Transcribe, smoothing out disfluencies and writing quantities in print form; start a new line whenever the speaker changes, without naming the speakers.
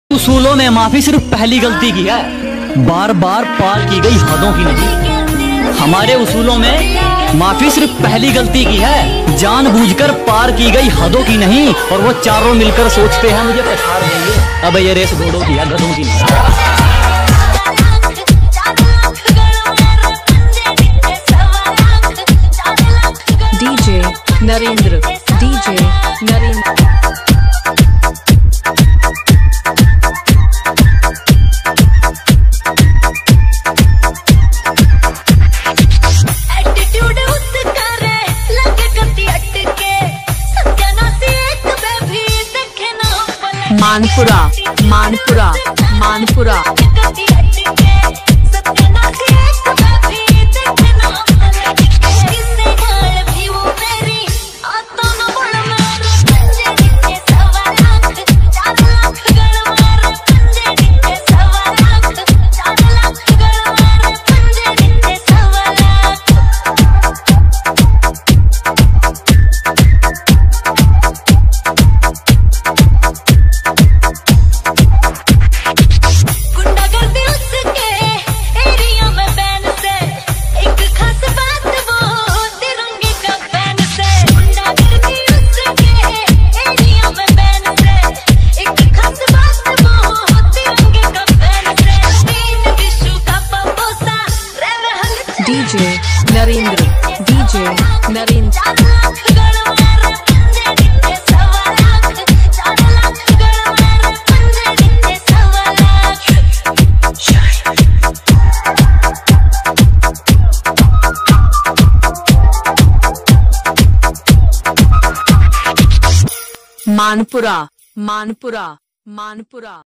उसूलों में माफी सिर्फ पहली गलती की है, बार बार पार की गई हदों की नहीं। हमारे उसूलों में माफी सिर्फ पहली गलती की है, जानबूझकर पार की गई हदों की नहीं। और वो चारों मिलकर सोचते हैं मुझे पछाड़ देंगे। अब ये रेस घोड़ों की है, गधों की नहीं।
DJ Narendra, DJ Narendra. Manpura, Manpura, Manpura. DJ Narendra, DJ Narendra. Manpura, Manpura, Manpura.